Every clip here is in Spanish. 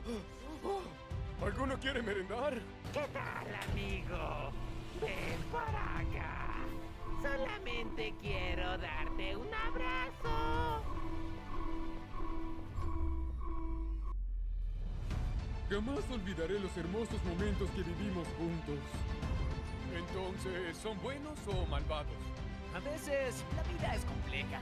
¿Alguno quiere merendar? ¿Qué tal, amigo? Ven para acá. Solamente quiero darte un abrazo. Jamás olvidaré los hermosos momentos que vivimos juntos. Entonces, ¿son buenos o malvados? A veces la vida es compleja.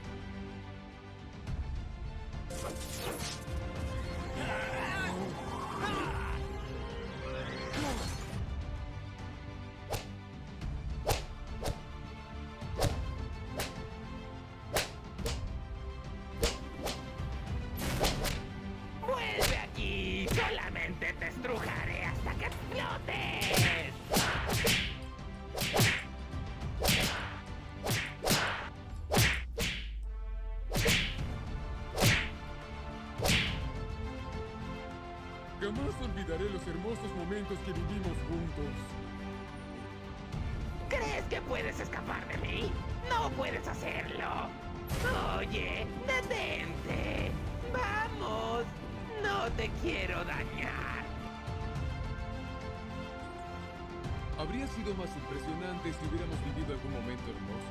¡Vuelve aquí! ¡Solamente te estrujaré hasta que explotes! Jamás olvidaré los hermosos momentos que vivimos juntos. ¿Crees que puedes escapar de mí? ¡No puedes hacerlo! Oye, detente. ¡Vamos! No te quiero dañar. Habría sido más impresionante si hubiéramos vivido algún momento hermoso.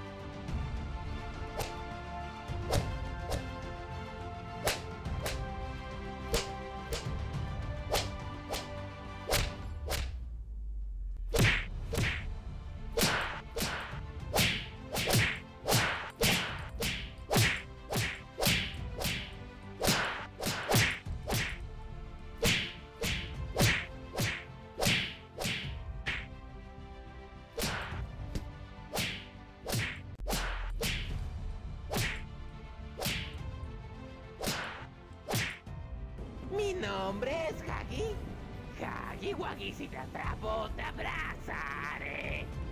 Mi nombre es Huggy. Huggy Wuggy, si te atrapo, te abrazaré.